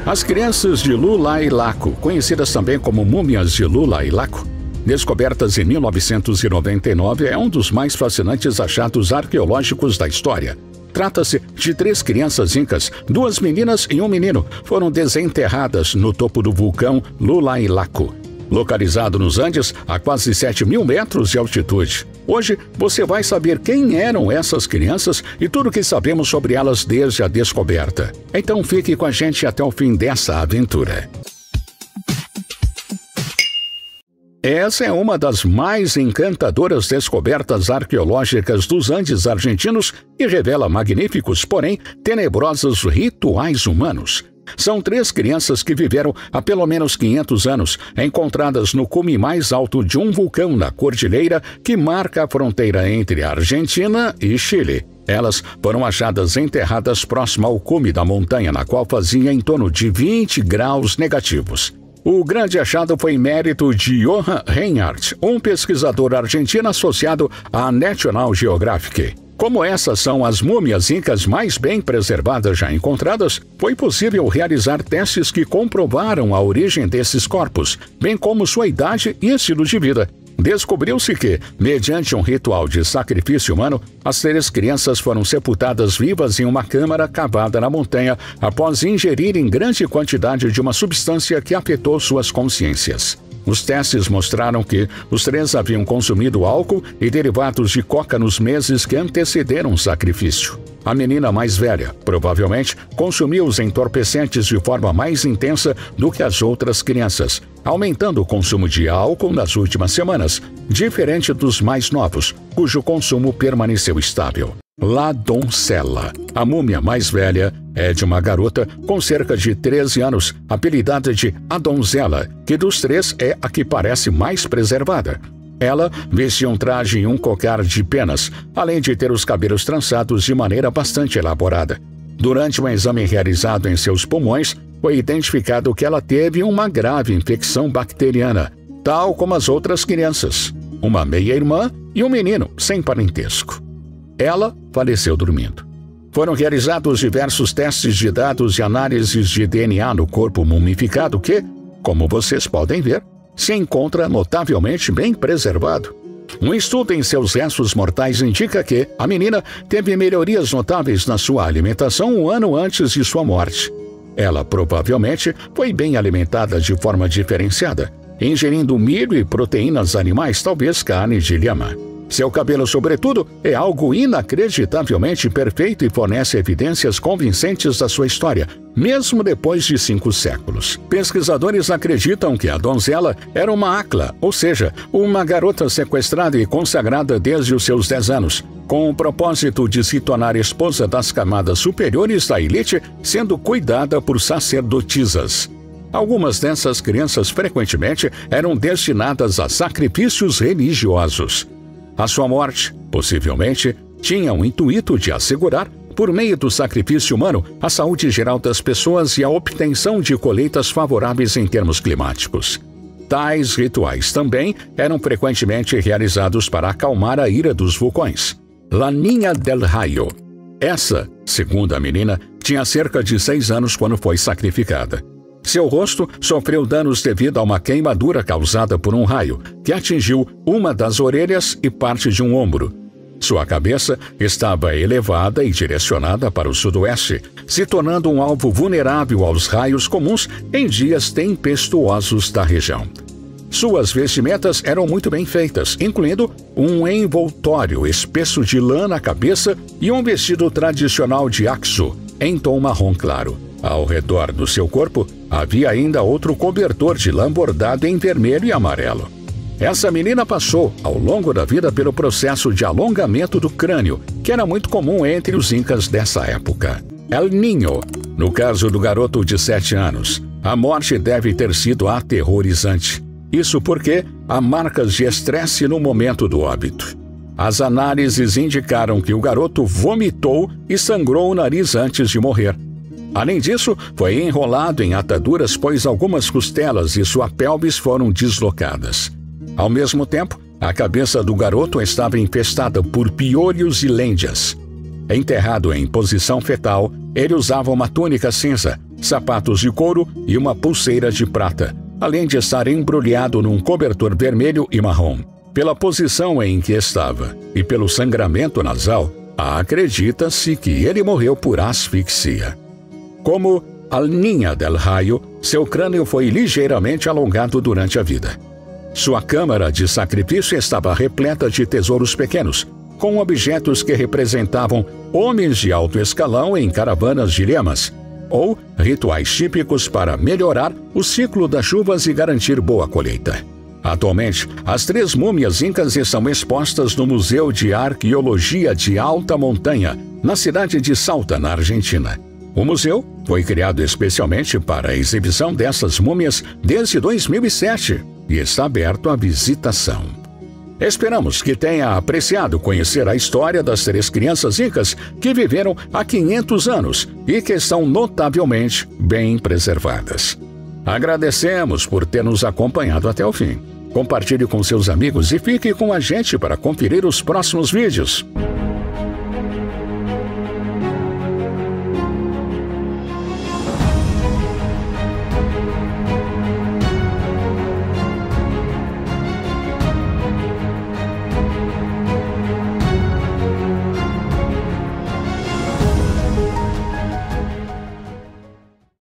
As crianças de Lula e Laco, conhecidas também como múmias de Lula e Laco, descobertas em 1999, é um dos mais fascinantes achados arqueológicos da história. Trata-se de 3 crianças incas, 2 meninas e um menino, foram desenterradas no topo do vulcão Lula e Laco, localizado nos Andes a quase 7.000 metros de altitude. Hoje você vai saber quem eram essas crianças e tudo o que sabemos sobre elas desde a descoberta. Então fique com a gente até o fim dessa aventura. Essa é uma das mais encantadoras descobertas arqueológicas dos Andes argentinos e revela magníficos, porém tenebrosos rituais humanos. São 3 crianças que viveram há pelo menos 500 anos, encontradas no cume mais alto de um vulcão na cordilheira que marca a fronteira entre a Argentina e Chile. Elas foram achadas enterradas próximo ao cume da montanha, na qual fazia em torno de 20 graus negativos. O grande achado foi mérito de Johann Reinhardt, um pesquisador argentino associado à National Geographic. Como essas são as múmias incas mais bem preservadas já encontradas, foi possível realizar testes que comprovaram a origem desses corpos, bem como sua idade e estilo de vida. Descobriu-se que, mediante um ritual de sacrifício humano, as 3 crianças foram sepultadas vivas em uma câmara cavada na montanha após ingerirem grande quantidade de uma substância que afetou suas consciências. Os testes mostraram que os 3 haviam consumido álcool e derivados de coca nos meses que antecederam o sacrifício. A menina mais velha, provavelmente, consumiu os entorpecentes de forma mais intensa do que as outras crianças, aumentando o consumo de álcool nas últimas semanas, diferente dos mais novos, cujo consumo permaneceu estável. La Doncella. A múmia mais velha é de uma garota com cerca de 13 anos, apelidada de A Donzela, que dos 3 é a que parece mais preservada. Ela vestia um traje e um cocar de penas, além de ter os cabelos trançados de maneira bastante elaborada. Durante um exame realizado em seus pulmões, foi identificado que ela teve uma grave infecção bacteriana, tal como as outras crianças, uma meia-irmã e um menino sem parentesco. Ela faleceu dormindo. Foram realizados diversos testes de dados e análises de DNA no corpo mumificado que, como vocês podem ver, se encontra notavelmente bem preservado. Um estudo em seus restos mortais indica que a menina teve melhorias notáveis na sua alimentação um ano antes de sua morte. Ela provavelmente foi bem alimentada de forma diferenciada, ingerindo milho e proteínas animais, talvez carne de lhama. Seu cabelo, sobretudo, é algo inacreditavelmente perfeito e fornece evidências convincentes da sua história, mesmo depois de 5 séculos. Pesquisadores acreditam que a donzela era uma Akla, ou seja, uma garota sequestrada e consagrada desde os seus 10 anos, com o propósito de se tornar esposa das camadas superiores da elite, sendo cuidada por sacerdotisas. Algumas dessas crianças frequentemente eram destinadas a sacrifícios religiosos. A sua morte, possivelmente, tinha o intuito de assegurar, por meio do sacrifício humano, a saúde geral das pessoas e a obtenção de colheitas favoráveis em termos climáticos. Tais rituais também eram frequentemente realizados para acalmar a ira dos vulcões. La Niña del Rayo. Essa, segundo a menina, tinha cerca de 6 anos quando foi sacrificada. Seu rosto sofreu danos devido a uma queimadura causada por um raio, que atingiu uma das orelhas e parte de um ombro. Sua cabeça estava elevada e direcionada para o sudoeste, se tornando um alvo vulnerável aos raios comuns em dias tempestuosos da região. Suas vestimentas eram muito bem feitas, incluindo um envoltório espesso de lã na cabeça e um vestido tradicional de Aksu, em tom marrom claro. Ao redor do seu corpo, havia ainda outro cobertor de lã bordado em vermelho e amarelo. Essa menina passou, ao longo da vida, pelo processo de alongamento do crânio, que era muito comum entre os incas dessa época. El Niño. No caso do garoto de 7 anos, a morte deve ter sido aterrorizante. Isso porque há marcas de estresse no momento do óbito. As análises indicaram que o garoto vomitou e sangrou o nariz antes de morrer. Além disso, foi enrolado em ataduras, pois algumas costelas e sua pelvis foram deslocadas. Ao mesmo tempo, a cabeça do garoto estava infestada por piolhos e lêndias. Enterrado em posição fetal, ele usava uma túnica cinza, sapatos de couro e uma pulseira de prata, além de estar embrulhado num cobertor vermelho e marrom. Pela posição em que estava e pelo sangramento nasal, acredita-se que ele morreu por asfixia. Como a Niña del Rayo, seu crânio foi ligeiramente alongado durante a vida. Sua câmara de sacrifício estava repleta de tesouros pequenos, com objetos que representavam homens de alto escalão em caravanas de lhamas, ou rituais típicos para melhorar o ciclo das chuvas e garantir boa colheita. Atualmente, as 3 múmias incas estão expostas no Museu de Arqueologia de Alta Montanha, na cidade de Salta, na Argentina. O museu foi criado especialmente para a exibição dessas múmias desde 2007 e está aberto à visitação. Esperamos que tenha apreciado conhecer a história das 3 crianças incas que viveram há 500 anos e que estão notavelmente bem preservadas. Agradecemos por ter nos acompanhado até o fim. Compartilhe com seus amigos e fique com a gente para conferir os próximos vídeos.